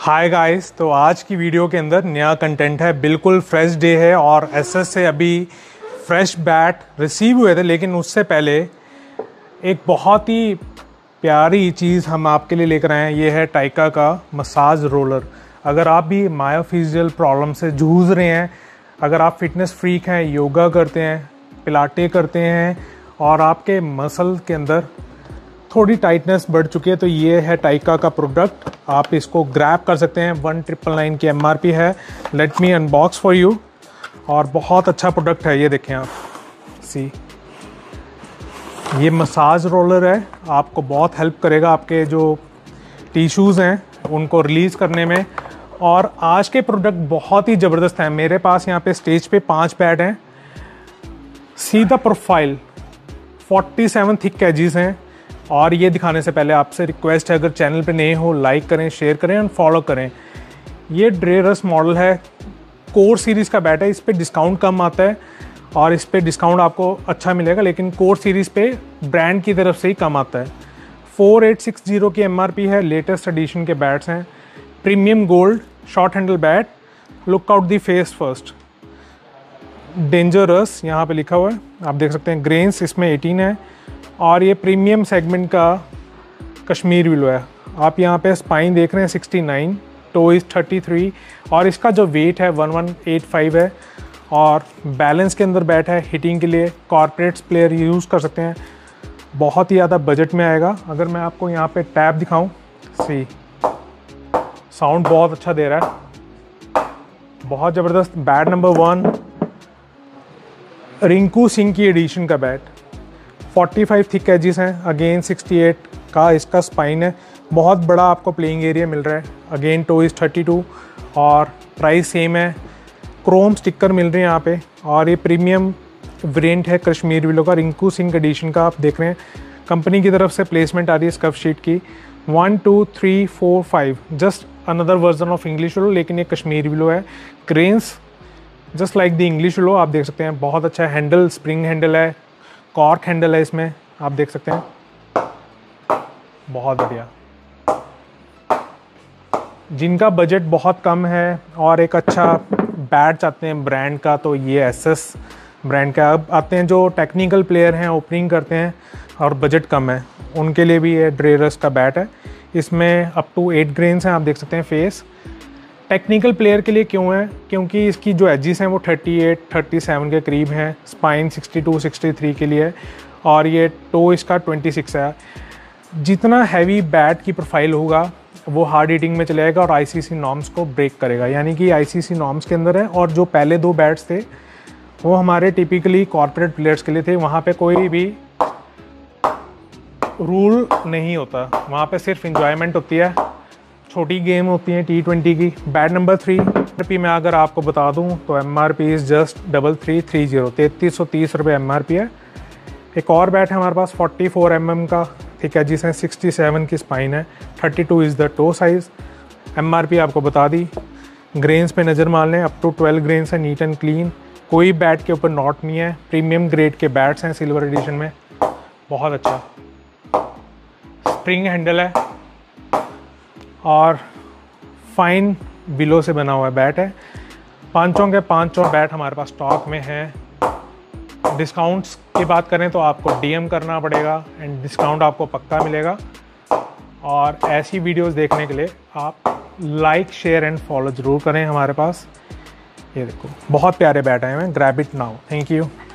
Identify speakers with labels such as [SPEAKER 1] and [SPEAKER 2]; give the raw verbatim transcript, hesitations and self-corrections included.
[SPEAKER 1] Hi guys, तो आज की वीडियो के अंदर नया कंटेंट है। बिल्कुल फ्रेश डे है और एसएस से अभी फ्रेश बैट रिसीव हुए थे, लेकिन उससे पहले एक बहुत ही प्यारी चीज़ हम आपके लिए लेकर आए हैं। ये है टाइका का मसाज रोलर। अगर आप भी मायोफिजियल प्रॉब्लम से जूझ रहे हैं, अगर आप फिटनेस फ्रीक हैं, योगा करते हैं, पिलाटे करते हैं और आपके मसल के अंदर थोड़ी टाइटनेस बढ़ चुकी है, तो ये है टाइका का प्रोडक्ट। आप इसको ग्रैब कर सकते हैं। वन ट्रिपल नाइन की एम आर पी है। Let me unbox for you. और बहुत अच्छा प्रोडक्ट है, ये देखें आप। सी, ये मसाज रोलर है, आपको बहुत हेल्प करेगा आपके जो टिश्यूज़ हैं उनको रिलीज़ करने में। और आज के प्रोडक्ट बहुत ही ज़बरदस्त हैं। मेरे पास यहाँ पे स्टेज पे पांच बैट हैं। सी द प्रोफाइल, सैंतालीस थिक एजेस हैं। और ये दिखाने से पहले आपसे रिक्वेस्ट है, अगर चैनल पे नए हो लाइक करें, शेयर करें और फॉलो करें। ये ड्रेरस मॉडल है, कोर सीरीज़ का बैट है। इस पे डिस्काउंट कम आता है और इस पे डिस्काउंट आपको अच्छा मिलेगा, लेकिन कोर सीरीज़ पे ब्रांड की तरफ से ही कम आता है। फोर एट सिक्स ज़ीरो की एम आर पी है। लेटेस्ट एडिशन के बैट्स हैं। Premium gold short handle bat. Look out the face first. Dangerous यहाँ पे लिखा हुआ है, आप देख सकते हैं। ग्रेन्स इसमें अठारह है और ये प्रीमियम सेगमेंट का कश्मीर विलो है। आप यहाँ पे स्पाइन देख रहे हैं उनहत्तर, टो इज़ तैंतीस और इसका जो वेट है ग्यारह सौ पचासी है। और बैलेंस के अंदर बैट है। हिटिंग के लिए कॉर्पोरेट्स प्लेयर यूज़ कर सकते हैं। बहुत ही ज़्यादा बजट में आएगा। अगर मैं आपको यहाँ पे टैप दिखाऊँ, सी साउंड बहुत अच्छा दे रहा है, बहुत ज़बरदस्त। Bat number one, Rinku Singh की एडिशन का बैट। पैंतालीस थिक एजेस हैं। अगेन अड़सठ का इसका स्पाइन है। बहुत बड़ा आपको प्लेइंग एरिया मिल रहा है। अगेन टो इज़ बत्तीस और प्राइस सेम है। क्रोम स्टिकर मिल रहे हैं यहाँ पे। और ये प्रीमियम वेरिएंट है कश्मीर विलो का, रिंकू सिंह एडिशन का। आप देख रहे हैं कंपनी की तरफ से प्लेसमेंट आ रही है स्कफ शीट की। One two three four five, just another version of English willow, लेकिन ये कश्मीर विलो है। Grains just like the English willow, आप देख सकते हैं। बहुत अच्छा हैंडल, स्प्रिंग हैंडल है, कॉर्क हैंडल है इसमें, आप देख सकते हैं। बहुत बढ़िया। जिनका बजट बहुत कम है और एक अच्छा बैट चाहते हैं ब्रांड का, तो ये एसएस ब्रांड का। अब आते हैं जो टेक्निकल प्लेयर हैं, ओपनिंग करते हैं और बजट कम है, उनके लिए भी ये ड्रेरस का बैट है। इसमें अप टू एट ग्रेन्स हैं, आप देख सकते हैं। फेस टेक्निकल प्लेयर के लिए क्यों है? क्योंकि इसकी जो एजेस हैं वो अड़तीस, सैंतीस के करीब हैं। स्पाइन बासठ, तिरसठ के लिए और ये टो इसका छब्बीस है। जितना हैवी बैट की प्रोफाइल होगा वो हार्ड हिटिंग में चलेगा और आईसीसी नॉर्म्स को ब्रेक करेगा, यानी कि आईसीसी नॉर्म्स के अंदर है। और जो पहले दो बैट्स थे वो हमारे टिपिकली कॉर्पोरेट प्लेयर्स के लिए थे। वहाँ पे कोई भी रूल नहीं होता, वहाँ पे सिर्फ इंजॉयमेंट होती है, छोटी गेम होती है टी ट्वेंटी की। Bat number three M R P में अगर आपको बता दूं तो M R P is just double three three zero, तैंतीस सौ तीस रुपये एम आर पी है। एक और बैट है हमारे पास फोर्टी फोर एम एम का, ठीक है, जिसमें सिक्सटी सेवन की स्पाइन है। Thirty two is the toe size. M R P आपको बता दी। ग्रेन्स पे नज़र मान लें, अप टू ट्वेल्व ग्रेन्स है, नीट एंड क्लीन, कोई बैट के ऊपर नॉट नहीं है। प्रीमियम ग्रेड के बैट्स हैं सिल्वर एडिशन में, बहुत अच्छा। स्प्रिंग हैंडल है और फाइन विलो से बना हुआ बैट है। पांचों के पांचों बैट हमारे पास स्टॉक में हैं। डिस्काउंट्स की बात करें तो आपको डीएम करना पड़ेगा एंड डिस्काउंट आपको पक्का मिलेगा। और ऐसी वीडियोस देखने के लिए आप लाइक, शेयर एंड फॉलो ज़रूर करें हमारे पास। ये देखो बहुत प्यारे बैट आए हैं। Grab it now. Thank you.